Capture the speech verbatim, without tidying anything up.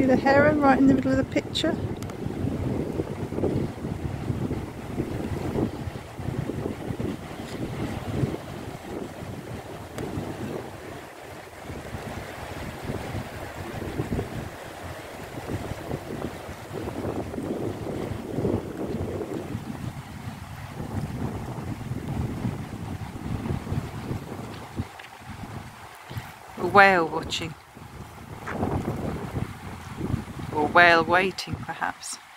See the heron right in the middle of the picture? A whale watching, or a whale waiting perhaps.